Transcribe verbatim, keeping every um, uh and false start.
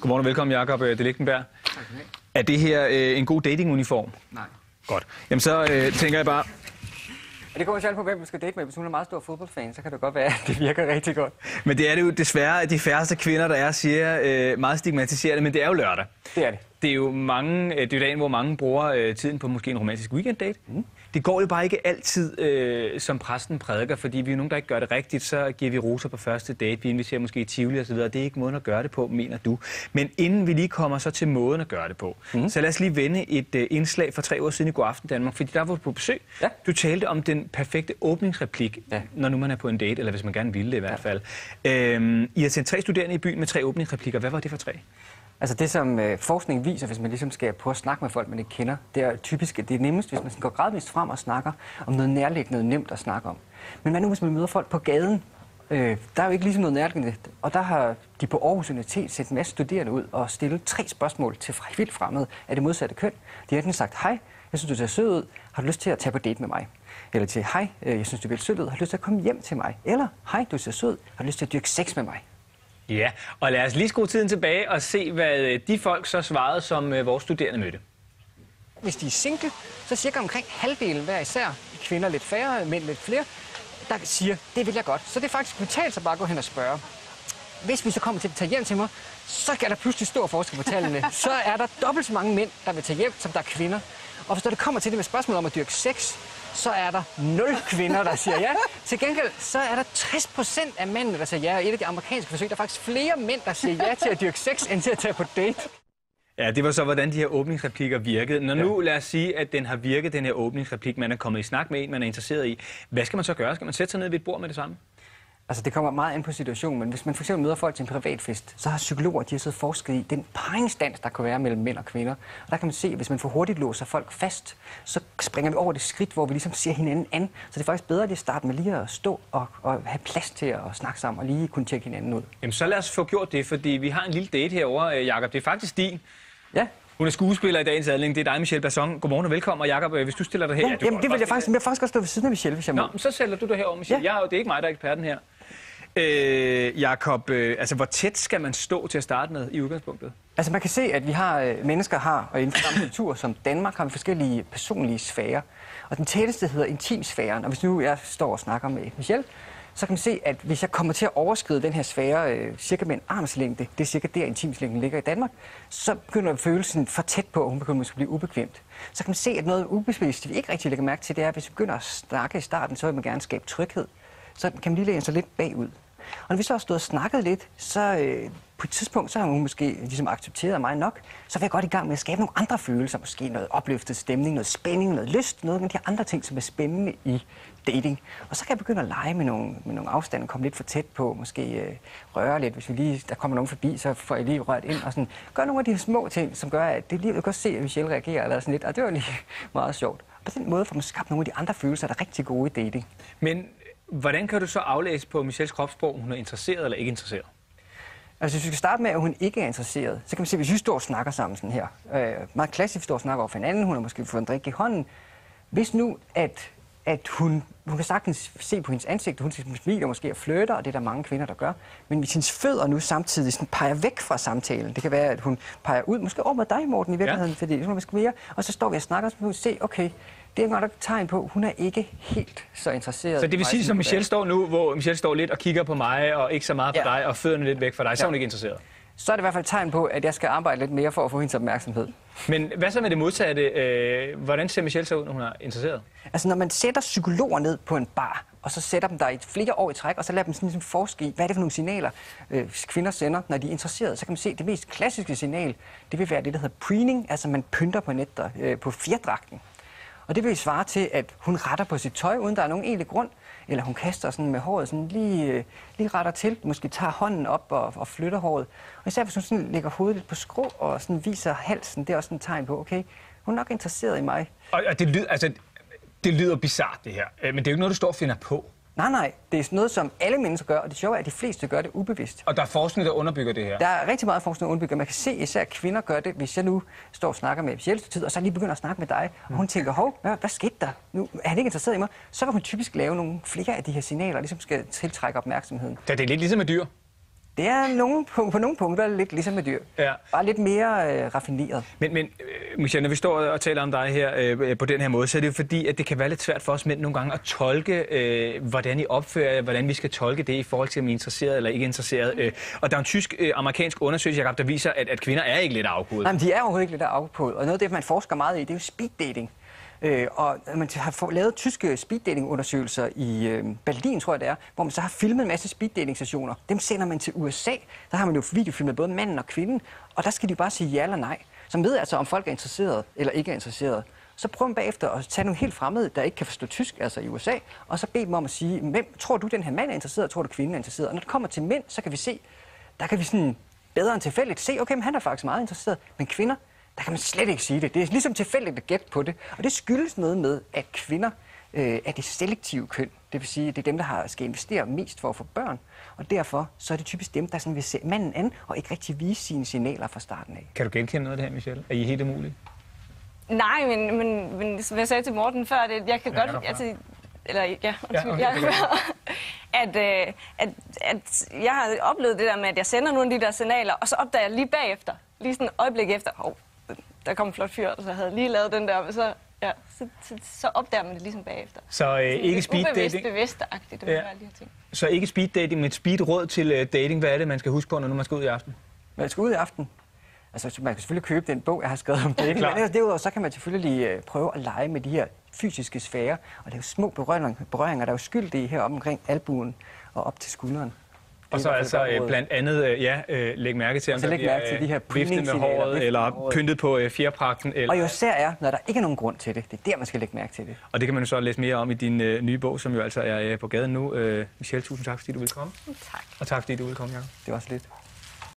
Godmorgen og velkommen, Jakob de Lichtenberg. Tak. Er det her øh, en god datinguniform? Nej. Godt. Jamen så øh, tænker jeg bare... Det kommer selv på, hvem du skal date med. Hvis hun er meget stor fodboldfan, så kan det godt være, at det virker rigtig godt. Men det er det jo desværre de færreste kvinder, der er, siger øh, meget stigmatiserende, men det er jo lørdag. Det er det. Det er jo mange, det er jo dagen, hvor mange bruger øh, tiden på måske en romantisk weekenddate. Mm. Det går jo bare ikke altid, øh, som præsten prædiker, fordi vi er nogen, der ikke gør det rigtigt, så giver vi roser på første date, vi inviterer måske i Tivoli og så videre. Det er ikke måden at gøre det på, mener du. Men inden vi lige kommer så til måden at gøre det på, mm. så lad os lige vende et øh, indslag for tre år siden i Godaften Danmark, fordi der var du på besøg. Ja. Du talte om den perfekte åbningsreplik, ja. når nu man er på en date, eller hvis man gerne ville det i hvert fald. Ja. Øhm, I har sendt tre studerende i byen med tre åbningsreplikker. Hvad var det for tre? Altså det, som øh, forskning viser, hvis man ligesom skal prøve at snakke med folk, man ikke kender, det er typisk, det er nemmest, hvis man går gradvist frem og snakker om noget nærliggende, noget nemt at snakke om. Men hvad nu, hvis man møder folk på gaden? Øh, der er jo ikke ligesom noget nærliggende. Og der har de på Aarhus Universitet sendt en masse studerende ud og stillet tre spørgsmål til vildt fremmede af det modsatte køn. De har enten sagt, hej, jeg synes, du ser sød ud, har du lyst til at tage på date med mig? Eller til, hej, jeg synes, du er sød ud, har du lyst til at komme hjem til mig? Eller, hej, du ser sød ud, har du lyst til at dyrke sex med mig? Ja, og lad os lige skrue tiden tilbage og se, hvad de folk så svarede, som uh, vores studerende mødte. Hvis de er single, så cirka omkring halvdelen hver især, kvinder lidt færre, mænd lidt flere, der siger, det vil jeg godt. Så det er faktisk betalt sig bare at gå hen og spørge. Hvis vi så kommer til at tage hjem til mig, så er der pludselig stor forskel på tallene. Så er der dobbelt så mange mænd, der vil tage hjem, som der er kvinder. Og hvis det kommer til det med spørgsmål om at dyrke sex, så er der nul kvinder, der siger ja. Til gengæld, så er der tres procent af mændene, der siger ja. Og et af de amerikanske forsøg, der er faktisk flere mænd, der siger ja til at dyrke sex, end til at tage på date. Ja, det var så, hvordan de her åbningsreplikker virkede. Når nu, lad os sige, at den har virket, den her åbningsreplik, man er kommet i snak med en, man er interesseret i. Hvad skal man så gøre? Skal man sætte sig ned ved et bord med det samme? Altså, det kommer meget an på situationen, men hvis man for eksempel møder folk til en privatfest, så har psykologer, de har siddet forsket i den paringsdans, der kan være mellem mænd og kvinder. Og der kan man se, at hvis man for hurtigt låser folk fast, så springer vi over det skridt, hvor vi ligesom ser hinanden an. Så det er faktisk bedre at starte med lige at stå og, og have plads til at snakke sammen og lige kunne tjekke hinanden ud. Jamen, så lad os få gjort det, fordi vi har en lille date herovre, Jakob. Det er faktisk din. Ja. Hun er skuespiller i dagens anledning. Det er dig, Michelle Basson. Godmorgen og velkommen. Og Jakob, hvis du stiller dig her... Ja, ja, jamen, det vil jeg faktisk. Jeg vil faktisk også stå ved siden af Michelle, hvis jeg må. Nå, så sælger du dig herover, Michelle. Ja. Jeg, det er ikke mig, der er eksperten her. Øh, Jakob, øh, altså hvor tæt skal man stå til at starte med i udgangspunktet? Altså man kan se, at vi har, øh, mennesker har, og inden for samme kultur som Danmark, har vi forskellige personlige sfærer. Og den tætteste hedder intimsfæren. Og hvis nu jeg står og snakker med Michelle, så kan man se, at hvis jeg kommer til at overskride den her sfære øh, cirka med en armslængde, det er cirka der intimslængden ligger i Danmark, så begynder følelsen for tæt på, og hun begynder måske at blive ubekvemt. Så kan man se, at noget ubevidst, vi ikke rigtig lægger mærke til, det er, at hvis vi begynder at snakke i starten, så vil man gerne skabe tryghed. Så kan man lige læne sig lidt bagud. Og når vi så har stået og snakket lidt, så øh, på et tidspunkt, så har hun måske ligesom accepteret mig nok, så vil jeg godt i gang med at skabe nogle andre følelser, måske noget opløftet stemning, noget spænding, noget lyst, noget af de andre ting, som er spændende i dating. Og så kan jeg begynde at lege med nogle, med nogle afstande, komme lidt for tæt på, måske øh, røre lidt, hvis vi lige, der kommer nogen forbi, så får jeg lige rørt ind og sådan, gør nogle af de små ting, som gør, at det lige, jeg kan se, at Michelle reagerer eller sådan lidt, og det var lige meget sjovt. På den måde får man skabt nogle af de andre følelser, der er rigtig gode i dating. Men hvordan kan du så aflæse på Michelles kropssprog, om hun er interesseret eller ikke interesseret? Altså, hvis vi skal starte med, at hun ikke er interesseret, så kan man se, hvis vi står og snakker sammen sådan her. Øh, meget klassisk, står og snakker over for hinanden, hun har måske fået en drik i hånden. Hvis nu, at, at hun, hun kan sagtens se på hendes ansigt, hun smiler måske og flirter, og det er der mange kvinder, der gør. Men hvis hendes fødder nu samtidig sådan peger væk fra samtalen, det kan være, at hun peger ud, måske over med dig, Morten, i virkeligheden, ja. Fordi hun måske mere, og så står vi og snakker, og så kan vi se, okay, det er godt et tegn på, hun er ikke helt så interesseret. Så det vil sige, som Michelle står nu, hvor Michelle står lidt og kigger på mig, og ikke så meget på ja. dig, og fødderne lidt væk fra dig, så er hun ikke interesseret? Så er det i hvert fald et tegn på, at jeg skal arbejde lidt mere for at få hendes opmærksomhed. Men hvad så med det modsatte? Øh, hvordan ser Michelle så ud, når hun er interesseret? Altså, når man sætter psykologer ned på en bar, og så sætter dem der i flere år i træk, og så lader dem sådan ligesom forske i, hvad er det for nogle signaler, øh, kvinder sender, når de er interesserede, så kan man se, at det mest klassiske signal, det vil være det, der hedder preening, altså man pynter på netter, øh, på fjerdragten. Og det vil svare til, at hun retter på sit tøj, uden der er nogen egentlig grund, eller hun kaster sådan med håret sådan lige, lige retter til, måske tager hånden op og, og flytter håret. Og især hvis hun sådan lægger hovedet lidt på skrå og sådan viser halsen, det er også et tegn på, okay, hun er nok interesseret i mig. Og, og det lyder, altså, det lyder bizart det her, men det er jo ikke noget, du står og finder på. Nej, nej. Det er noget, som alle mennesker gør, og det sjove er, at de fleste gør det ubevidst. Og der er forskning, der underbygger det her? Der er rigtig meget forskning, der underbygger. Man kan se, især at kvinder gør det, hvis jeg nu står og snakker med Michelle tid, og så lige begynder at snakke med dig, og hun tænker, hov, hvad, hvad skete der? Nu er han ikke interesseret i mig. Så vil hun typisk lave nogle flere af de her signaler, ligesom skal tiltrække opmærksomheden. Så det er lidt ligesom med dyr? Det er nogle, på, på nogle punkter lidt ligesom med dyr. Ja. Bare lidt mere øh, raffineret. Men, men Michelle, når vi står og taler om dig her øh, på den her måde, så er det jo fordi, at det kan være lidt svært for os mænd nogle gange at tolke, øh, hvordan I opfører jer, hvordan vi skal tolke det i forhold til, om I er interesseret eller ikke interesseret. Øh, og der er en tysk-amerikansk øh, undersøgelse, Jacob, der viser, at, at kvinder er ikke lidt afkodet. Nej, men de er overhovedet ikke lidt afkodet. Og noget af det, man forsker meget i, det er jo speed dating. Øh, og man har lavet tyske speeddating-undersøgelser i øh, Berlin, tror jeg det er, hvor man så har filmet en masse speeddating-sessioner. Dem sender man til U S A. Der har man jo videofilmet både manden og kvinden, og der skal de bare sige ja eller nej. Så man ved altså, om folk er interesseret eller ikke er interesseret. Så prøv man bagefter at tage nogle helt fremmede, der ikke kan forstå tysk, altså i U S A, og så bede dem om at sige, hvem tror du, den her mand er interesseret, tror du, kvinden er interesseret? Og når det kommer til mænd, så kan vi se, der kan vi sådan bedre end tilfældigt se, okay, men han er faktisk meget interesseret, men kvinder, der kan man slet ikke sige det. Det er ligesom tilfældigt at gætte på det. Og det skyldes noget med, at kvinder øh, er det selektive køn. Det vil sige, at det er dem, der har, skal investere mest for at få børn. Og derfor så er det typisk dem, der sådan vil se manden an og ikke rigtig vise sine signaler fra starten af. Kan du genkende noget af det her, Michelle? Er I helt umulige? Nej, men, men, men som jeg sagde til Morten før, det, jeg kan ja, godt... Altså, eller ja, ja okay, jeg, at, øh, at, at jeg har oplevet det der med, at jeg sender nogle af de der signaler, og så opdager jeg lige bagefter, lige sådan et øjeblik efter, oh, der kom en flot fyr, og så havde lige lavet den der, og så, ja, så, så, så opdager man det ligesom bagefter. Så øh, ikke speed dating? Ubevidst, bevidst-agtigt, det må ja. være de her ting. Så ikke speed dating, men speed råd til uh, dating. Hvad er det, man skal huske på, når man skal ud i aften? Man skal ud i aften? Altså, man kan selvfølgelig købe den bog, jeg har skrevet om dating, men derudover så kan man selvfølgelig uh, prøve at lege med de her fysiske sfærer, og det er jo små berøringer, berøringer der er jo skyldige her op omkring albuen og op til skulderen. Og så altså øh, blandt andet, ja, øh, læg mærke til, om der bliver til de her viftet med håret, eller pyntet på øh, fjerpragten. Eller... Og jo især er, når der ikke er nogen grund til det. Det er der, man skal lægge mærke til det. Og det kan man jo så læse mere om i din øh, nye bog, som jo altså er øh, på gaden nu. Øh, Michelle, tusind tak, fordi du ville komme. Tak. Og tak, fordi du ville komme, Jacob. Det var også lidt.